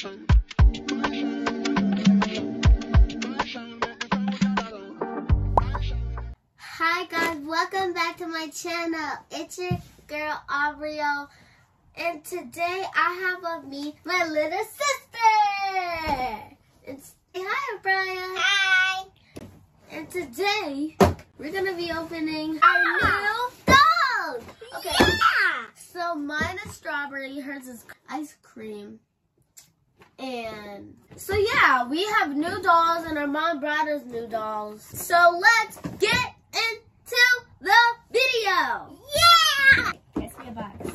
Hi guys, welcome back to my channel. It's your girl Abriel, and today I have with me my little sister. Hi, Brian. Hi. And today we're gonna be opening our new dolls. Okay. Yeah. So mine is strawberry, hers is ice cream. And so yeah, we have new dolls and our mom brought us new dolls. So let's get into the video. Yeah. Let's get a box.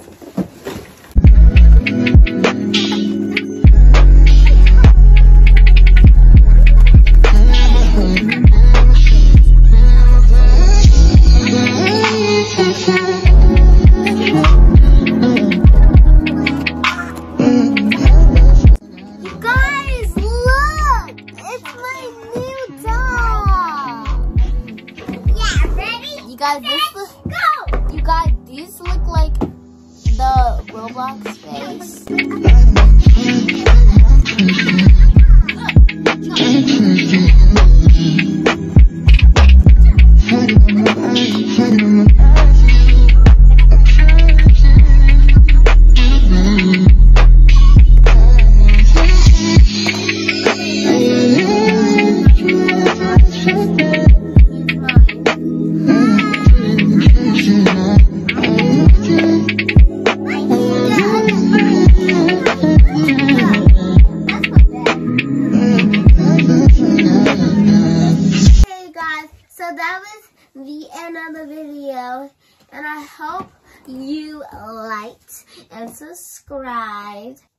These look like the Roblox face. That was the end of the video, and I hope you liked and subscribed.